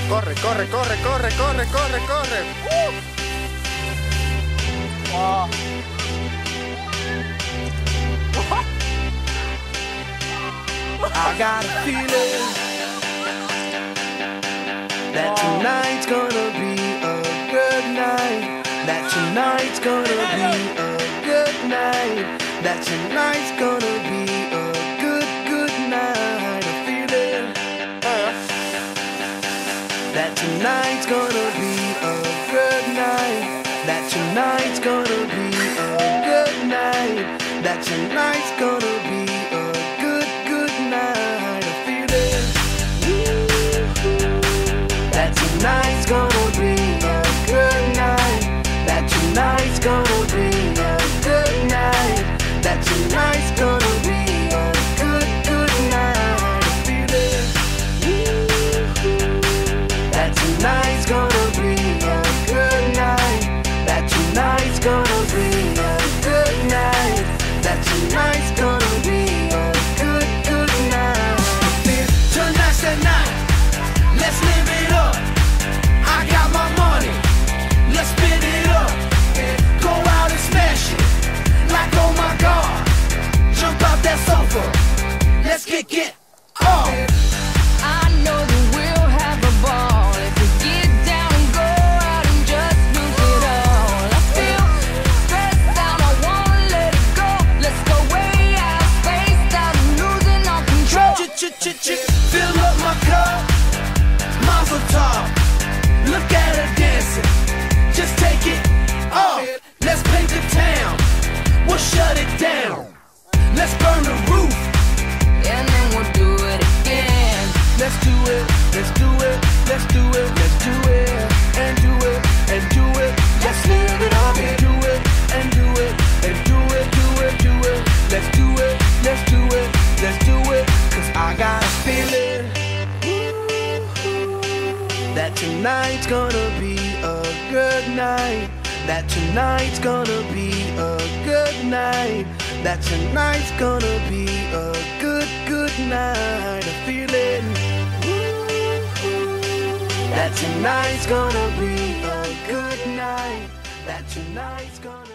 Corre, corre, corre, corre, corre, corre, corre. Wow. I got a feeling that tonight's gonna be a good night. That tonight's gonna be a good night. That tonight's gonna be a good night. A feeling that tonight's gonna be a good night. That tonight's gonna be a good night. That tonight's gonna be a good night. A feeling that tonight's gonna be a good night. That tonight's gonna be a good night. That tonight's gonna be a good night. A feeling that tonight's gonna be a good night. That tonight's gonna be a good night. That tonight's gonna be a good night. Tonight's the night, let's live it up. I got my money, let's spin it up. Go out and smash it, like oh my God. Jump out that sofa, let's kick it off. I know that we'll have a ball if we get down and go out and just lose it all. I feel stressed out, I wanna let it go. Let's go way out, spaced out, and losing all control. Fill up my cup, Mazel tov. Look at her dancing, just take it off. Let's paint the town, we'll shut it down. Let's burn the roof, And then we'll do it again. Let's do it, let's do it, let's do it, let's do it, and do it, and do it. Let's live it up and do it, and do it, and do it, do it, do it. Let's do it, let's do it, let's do it. Cause I got a feeling that tonight's gonna be a good night. That tonight's gonna be a good night. That tonight's gonna be a good night. A feeling that tonight's gonna be a good night. That tonight's gonna